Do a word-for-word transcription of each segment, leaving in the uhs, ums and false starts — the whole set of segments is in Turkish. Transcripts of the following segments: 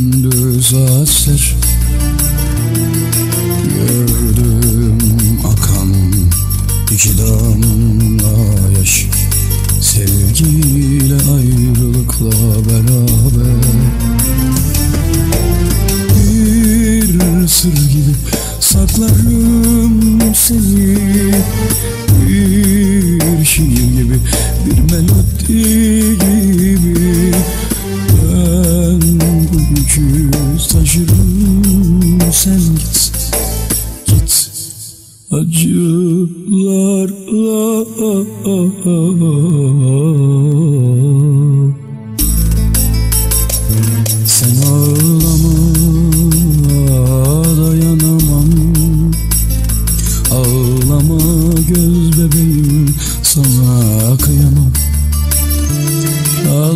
döndü saatler. Gördüm akan iki damla yaş, sevgiyle ayrılıkla beraber. Bir sır gibi saklarım seni, bir şiir gibi, bir melodi gibi. Ben bu yükü taşırım, sen git, git acılarla. Sen ağlama, dayanamam. Ağlama göz bebeğim, sana kıyamam. Al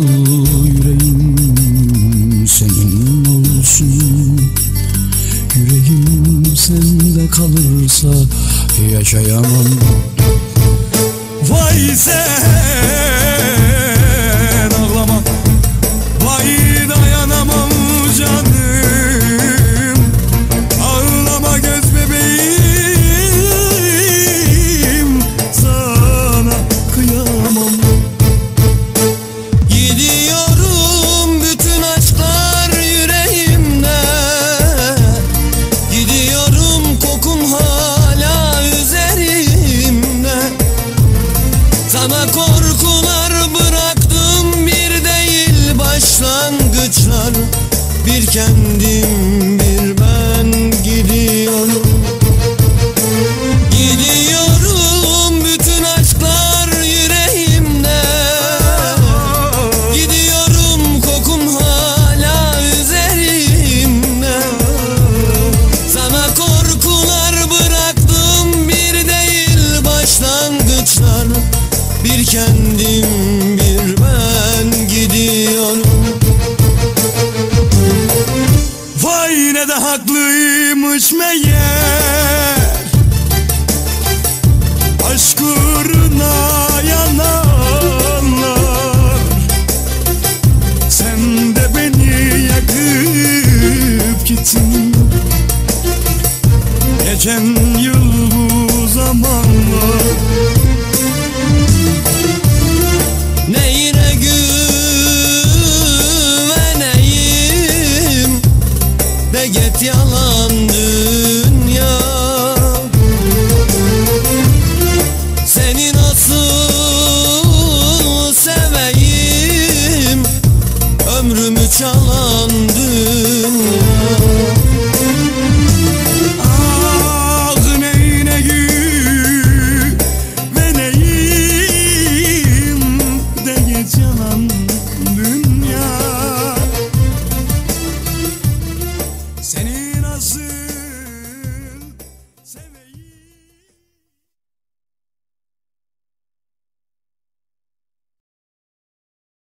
yüreğim senin olsun, yüreğim sende kalırsa yaşayamam. Vay sen ağlama, vay dayanamam canım. Ağlama göz bebeğim, sana kıyamam. Gidiyorum, bütün aşklar yüreğimde. Gidiyorum, kokun hala üzerimde. Sana korkular bıraktım, bir değil başlangıçlar. Bir kendim bir ben gidiyorum. Gidiyorum, bütün aşklar yüreğimde. Gidiyorum, kokun hala üzerimde. Sana korkular bıraktım, bir değil başlangıçlar. Bir kendim bir ben gidiyorum. Vay ne de haklıymış meğer, aşk uğruna yananlar. Sen de beni yakıp gittin, geçen yıl bu zamanlar. Neyine güveneyim de git yalan dünya.